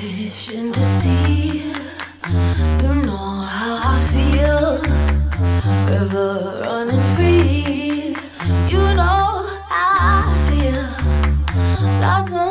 fish in the sea. You know how I feel. River running free. You know how I feel. Lost